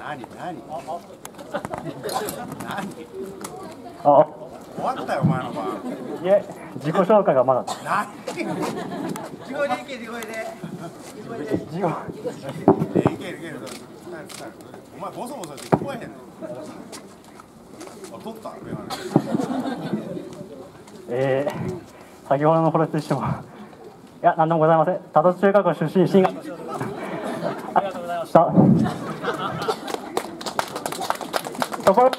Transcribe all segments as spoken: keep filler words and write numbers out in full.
何何あ、 終わったよお前の番。 いえ、自己紹介がまだ。 何地声でいけ、地声で。地声で。 自己。 いけるいける。お前ボソボソして聞こえへんの。あ、取ったメガネ。 えー、先ほどのフォレストしても、いや、なんでもございません。多度中学校出身、進学。ありがとうございました。ところ。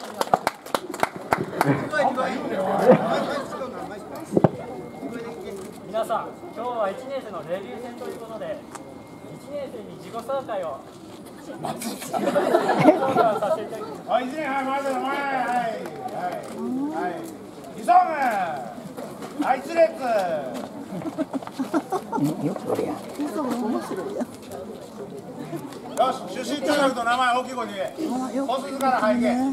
皆さん、今日はいちねん生のレビュー戦ということで、いちねん生に自己紹介を。 はい、いちねん、はい、まずの前、はい、はい、はい。急ぐ。はい、一列。よし、出身中学と名前大きい声で言え。小鈴から入け。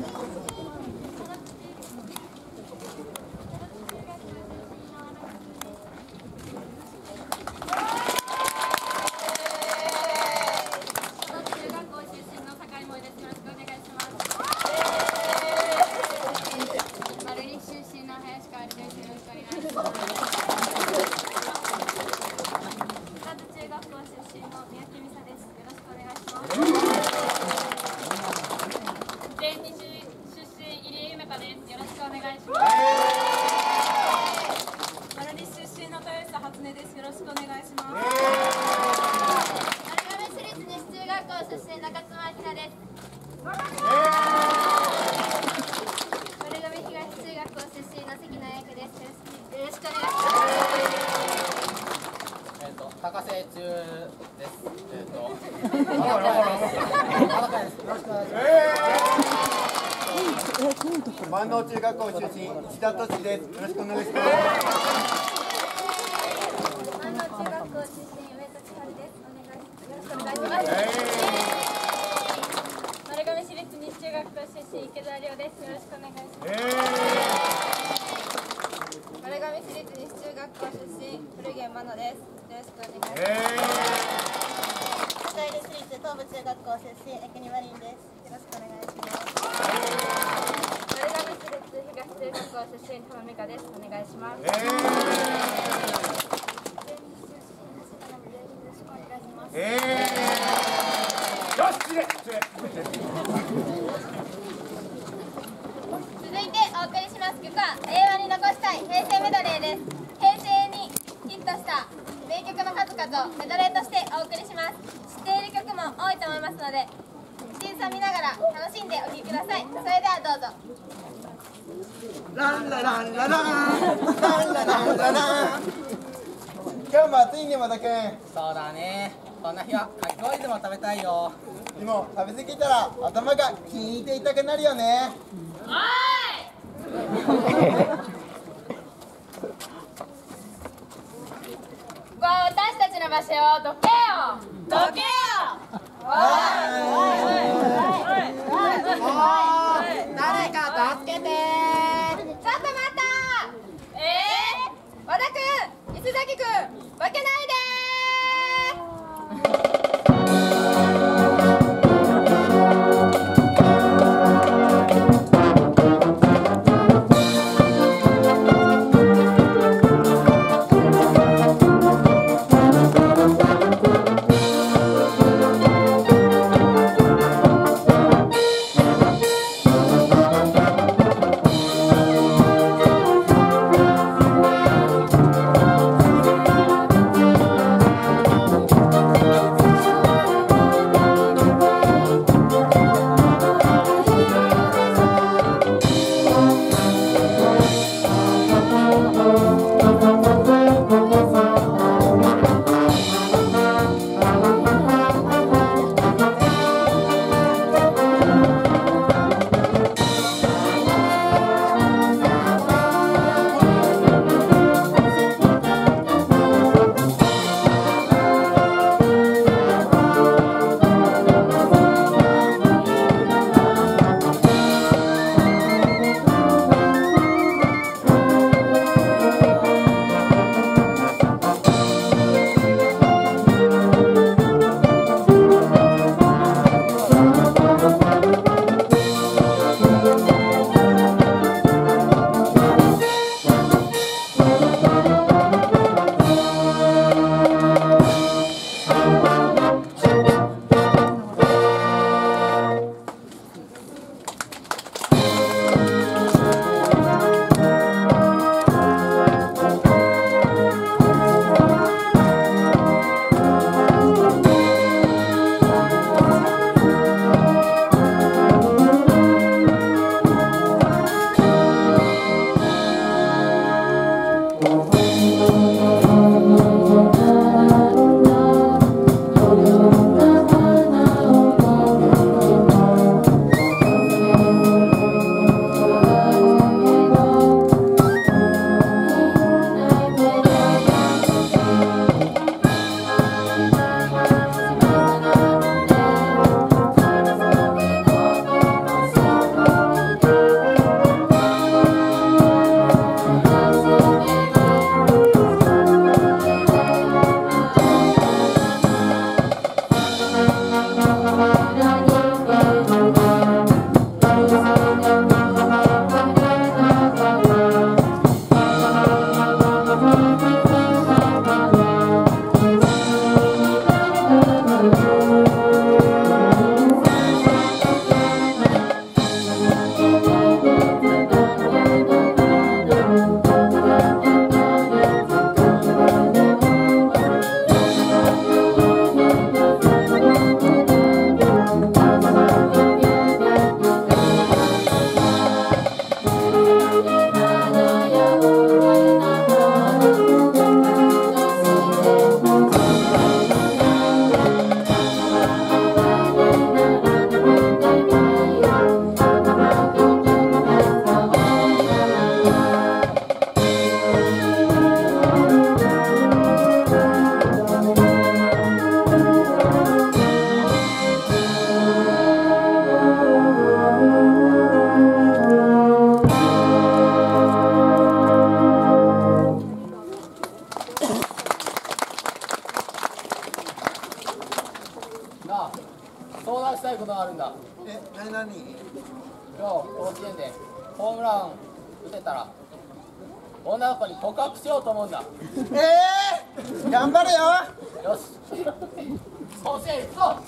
高瀬中です。えっと。 万能中学校出身、石田敏です。よろしくお願いします。 万能中学校出身、上戸千春です。お願いします。よろしくお願いします。丸亀市立西中学校出身、池田亮です。よろしくお願いします。丸亀市立西中学校出身、古源真乃です。よろしくお願いします。 坂出市立東部中学校出身、エクニマリンです。よろしくお願いします。 丸亀市立東中学校出身、田野美香です。お願いします。 えー、よし、失礼、失礼。 続いてお送りします曲は令和に残したい平成メドレーです。平成にヒットした名曲の数々をメドレーとしてお送りします。知っている曲も多いと思いますので、審査見ながら楽しんでお聴きください。それではどうぞ。 ランラランラランランラランララン。今日も暑いね、まだくん。 そうだね。こんな日はかき氷でも食べたいよ。 でも食べ過ぎたら頭が引いて痛くなるよね。 おいここは私たちの場所よ。どけよどけよ。おい誰か助けて。 ちょっと待った。えー、和田くん、石崎くん、負けないでえ、なになに？ 今日甲子園でホームラン打てたら女の子に告白しようと思うんだ。 えー、頑張れよ。 よし甲子園行くぞ。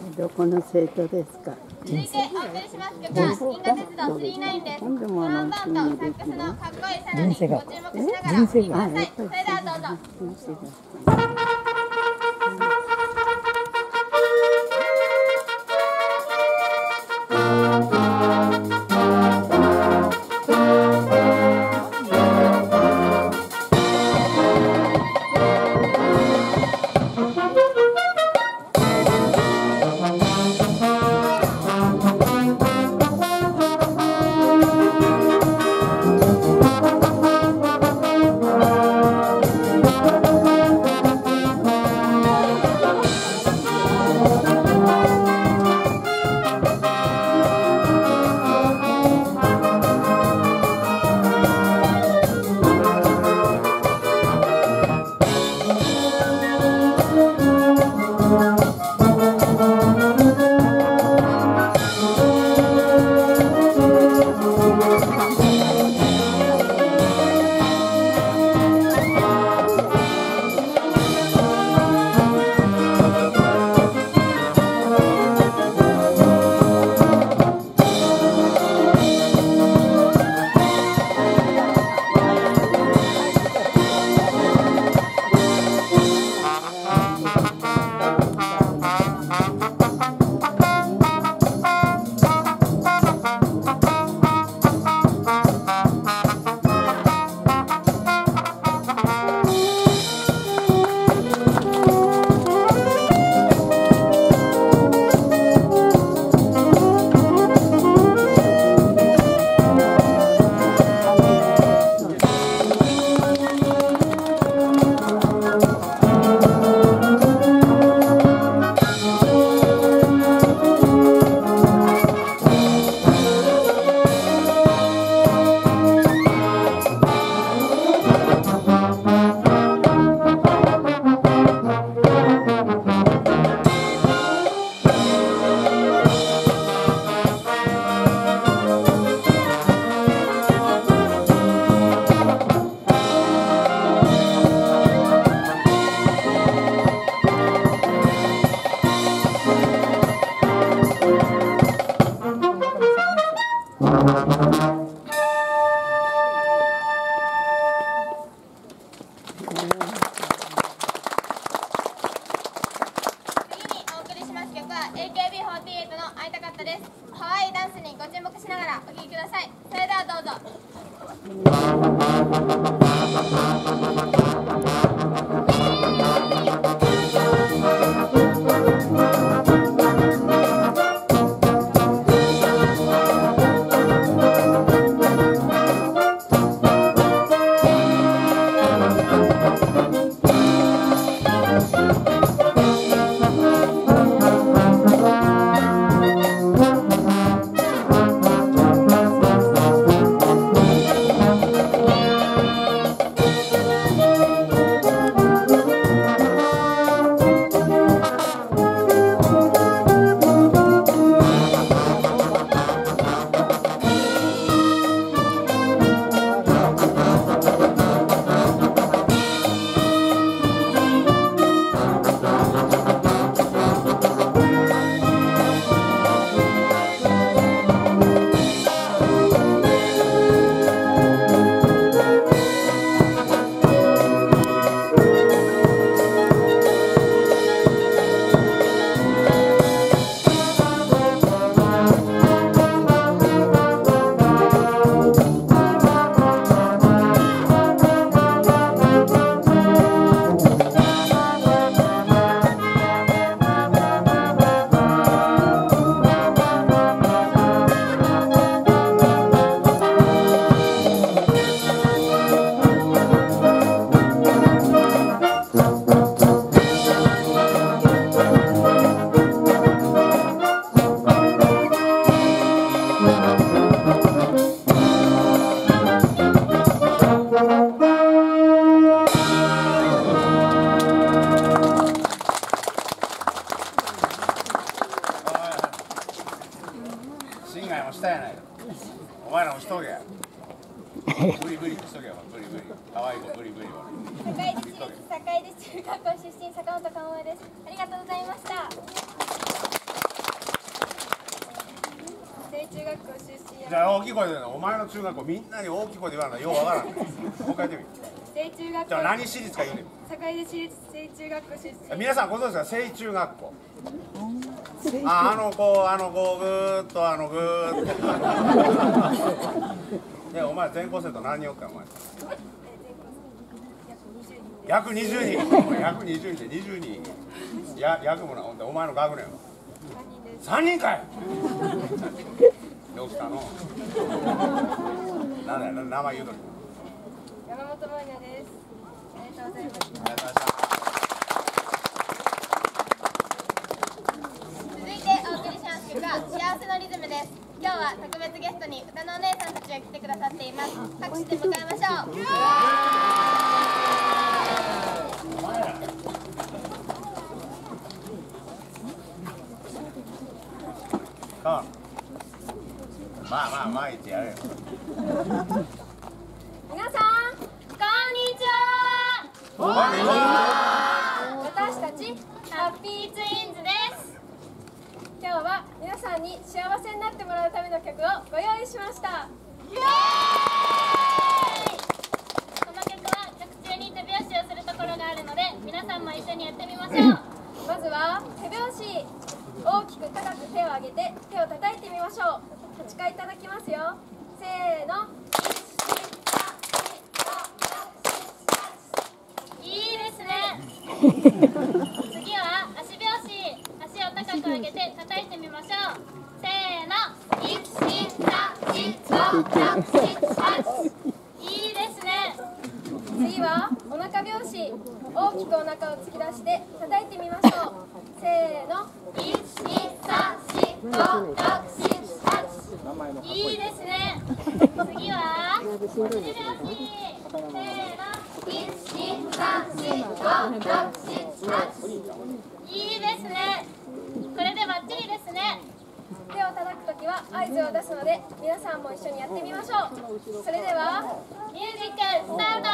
どこの生徒ですか。 続いてお送りします曲は銀河鉄道さんじゅうきゅうです。トロンボーンとサックスのかっこいいサナにご注目しながらお聴きください。それではどうぞ。エーケービーフォーティーエイト の会いたかったです。可愛いダンスにご注目しながらお聴きください。それではどうぞ。 シンガーもしたやないか。お前らもしとけや。ブリブリしとけよ、ブリブリ。可愛い子ブリブリは。 堺市堺市中学校出身坂本かもえです。ありがとうございました。 学校出身じゃあ大きい声で、お前の中学校みんなに大きい声で言わないようわからん。もう一回言ってみ。 聖中学じゃあ何私立か言うねん。 堺で私立聖中学校出身。 皆さんご存知ですか、聖中学校。あ、あの子、あの子、ぐーっと、あのぐーっと。ね、お前全校生徒何人おったん、お前。約にじゅうにん。約にじゅうにんでにじゅうにん。や、約もな、ほんで、お前の学年は。さんにんかい。どうしたの。なんだよ、名前言うとき。 山本真也です。ありがとうございます。 ありがとうございました。 続いてお送りします曲は幸せのリズムです。今日は特別ゲストに歌のお姉さんたちが来てくださっています。拍手で迎えましょう。 あ、まあまあまあ言ってやれよ。 皆さん、こんにちは。 こんにちは。 私たちハッピーツインズです。今日は皆さんに幸せになってもらうための曲をご用意しました。イエーイ。この曲は曲中に手拍子をするところがあるので、皆さんも一緒にやってみましょう。まずは手拍子、大きく高く手を上げて手を叩いてみましょう。はちかいいただきますよ。せーの。いいですね。次は足拍子、足を高く上げて叩いてみましょう。せーの。いち、に、さん、よん、ご、ろく、なな、いいですね。次はお腹拍子、大きくお腹を突き出して叩いてみましょう。せーの。いち、に、さん、よん、ご、ろく、なな、いいですね。次は足拍子、せーの。いち、に、さん、よん、ご、ろく、なな、いいですね。これでバッチリですね。手を叩くときは合図を出すので、皆さんも一緒にやってみましょう。それではミュージックスタート。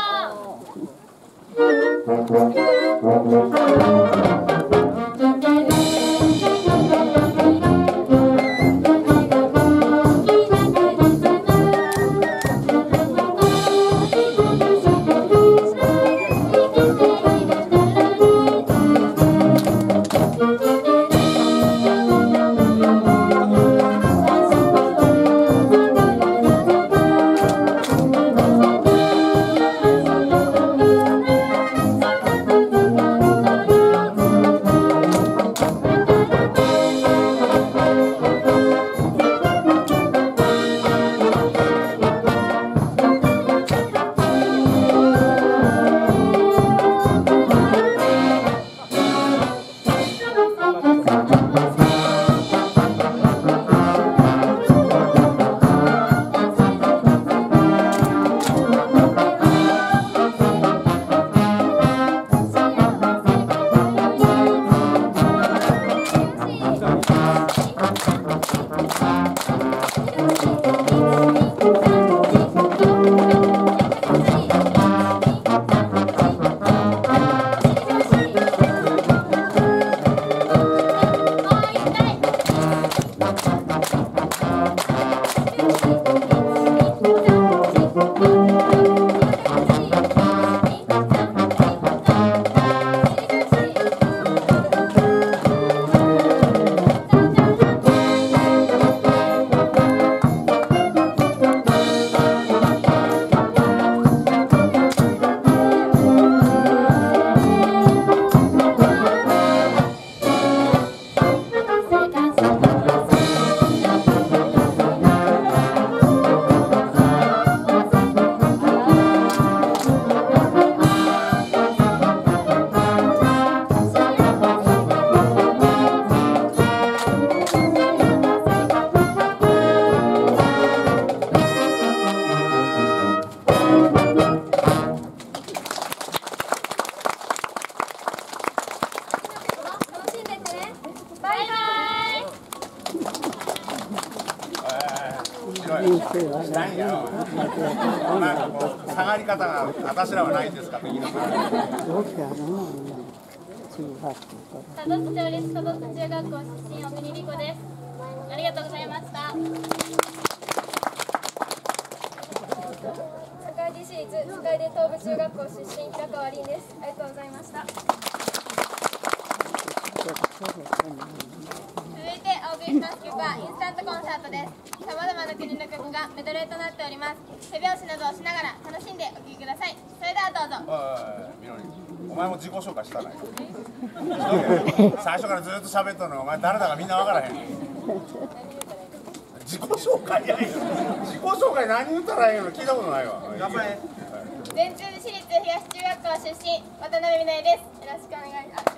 ないんやろ。なんかこう下がり方が私らはないんですかと言いながら。 どうかな、中学校多度津町立多度津中学校出身小国莉子です。 ありがとうございました。社会人私立スカイデ東部中学校出身平川凛です。ありがとうございました。続いてお送りします曲はインスタントコンサートです。さまざまな国の曲がメドレーとなっております。手拍子などをしながら楽しんでお聴きください。それではどうぞ。 おいみのり、お前も自己紹介したない最初からずっと喋っとるのがお前誰だかみんな分からへん。自己紹介やんよ。自己紹介何言ったらええの聞いたことないわ。頑張れ。 善通寺市立東中学校出身渡辺美奈です。よろしくお願いします。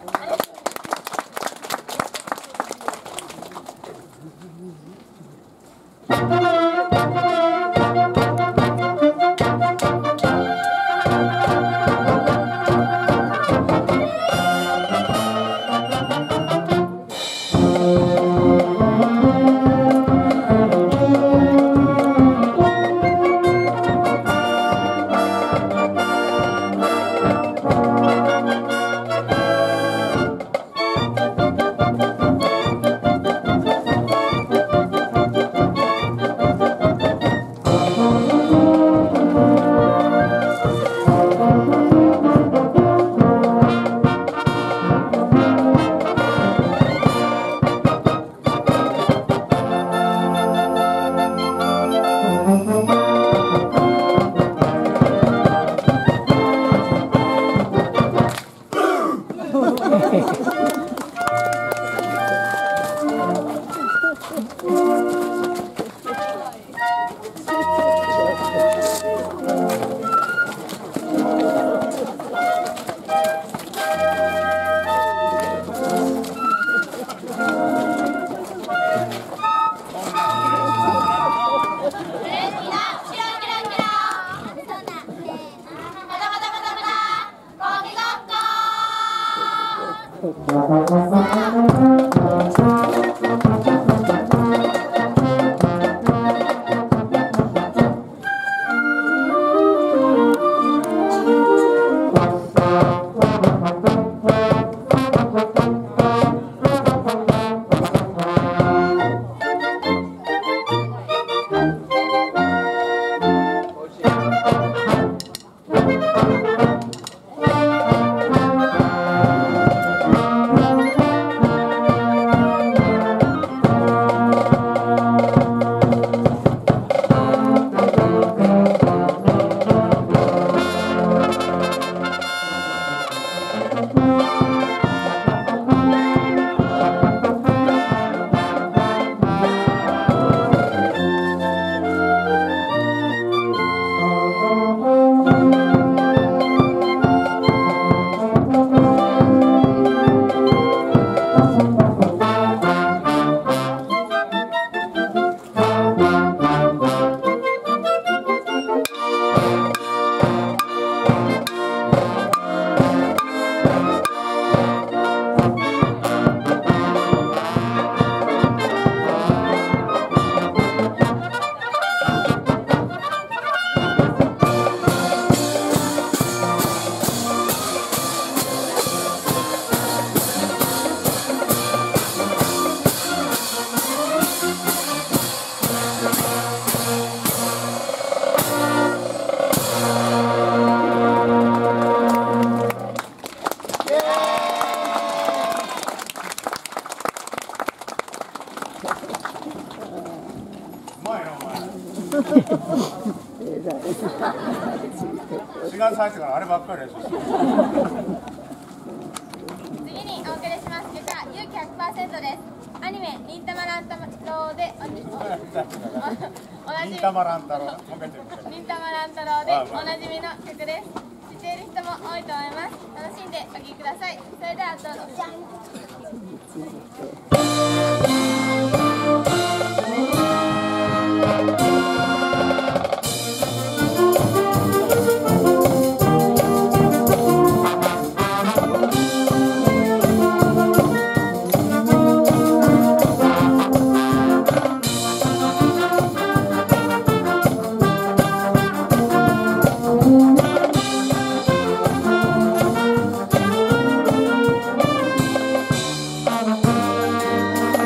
しがつ入ってからあればっかりやし。 次にお送りします曲は勇気 ひゃくパーセント です。アニメ「忍たま乱太郎」でおなじみ忍たま乱太郎でおなじみの曲です。 知っている人も多いと思います。楽しんでお聴きください。それではどうぞ。 「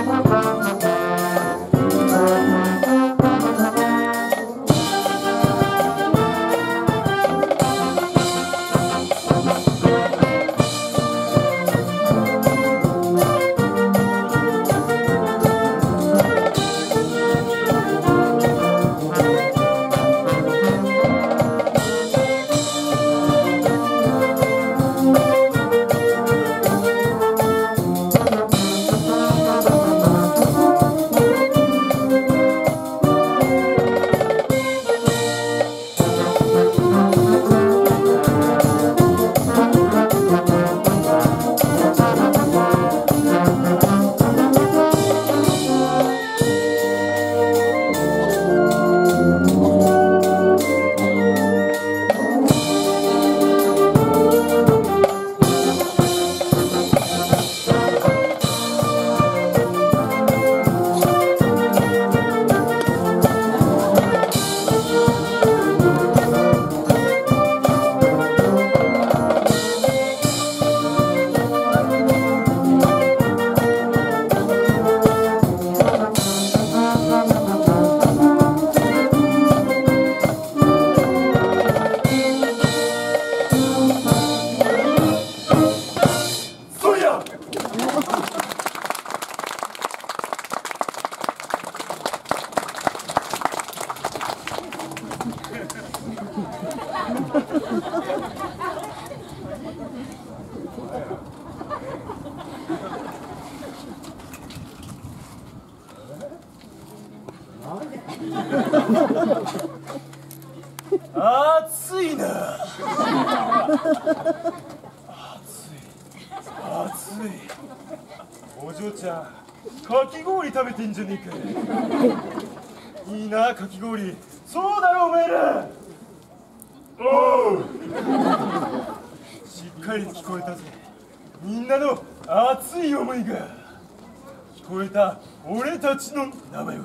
暑いな。暑い。お嬢ちゃん、かき氷食べてんじゃねえか。いいな、かき氷。そうだろお前ら。おう。しっかり聞こえたぜ。みんなの熱い思いが聞こえた。俺たちの名前は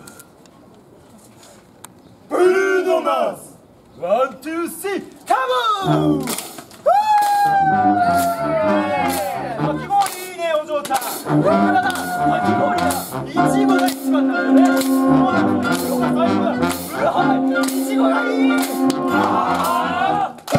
ブルーノ・マーズ。ワン、ツー、スリー、カモン。かき氷いいね、お嬢ちゃん。かき氷だ。いちごが一番なんだよね。そうだ、そうだ、最後だ。ブルーハワイ、いちごがいい。あー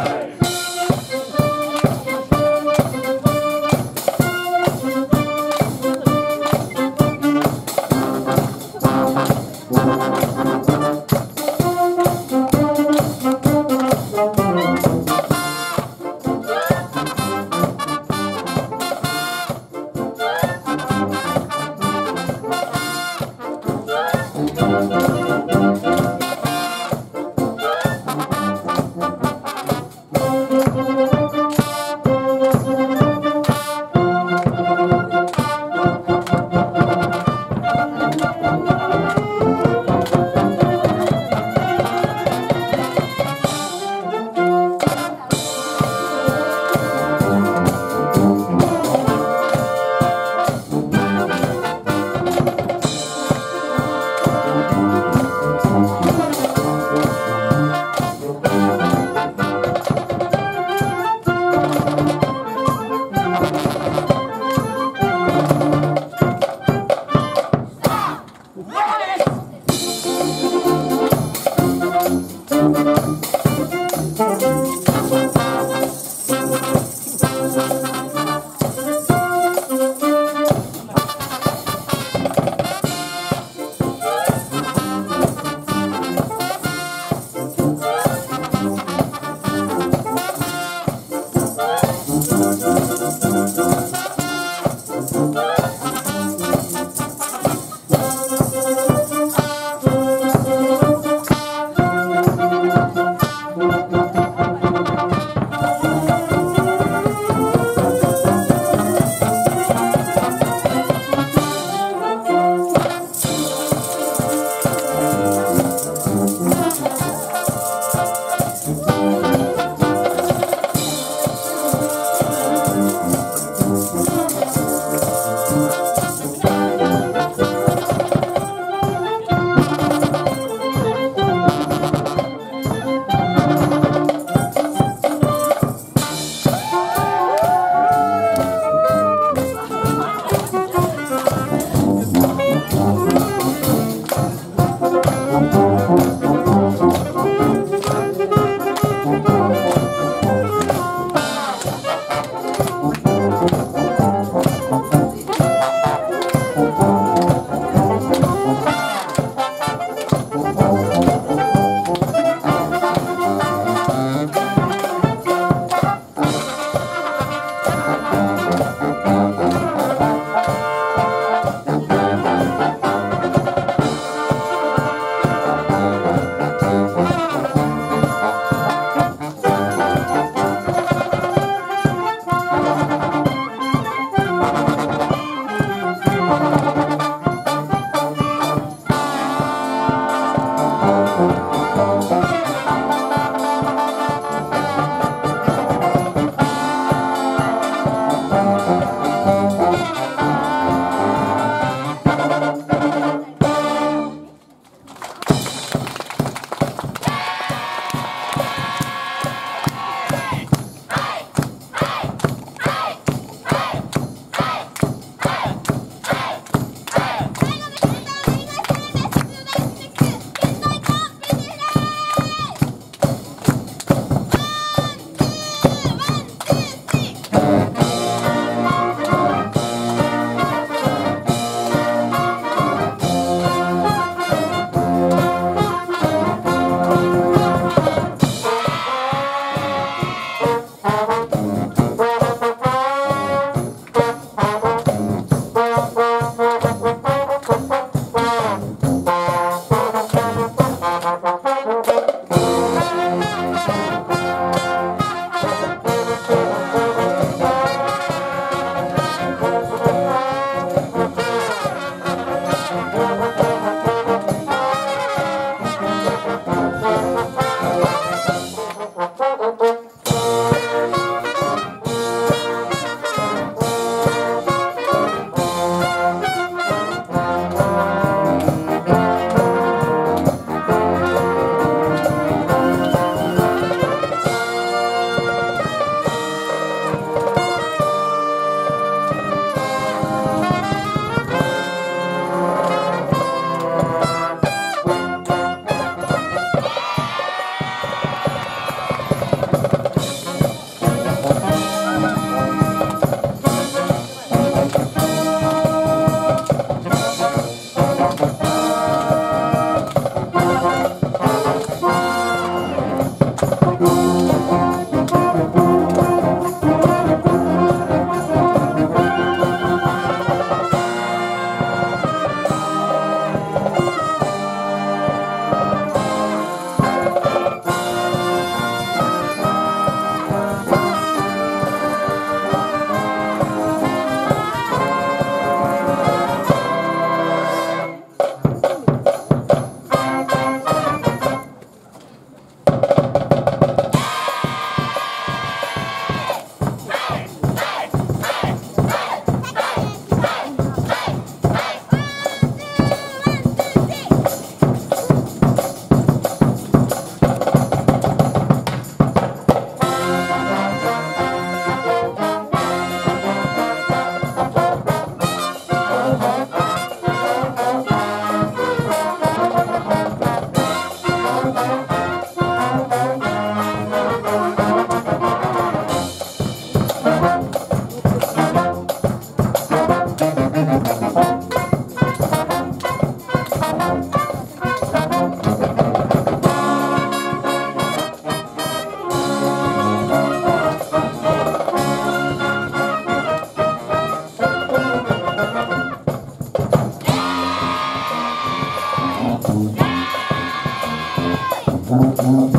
か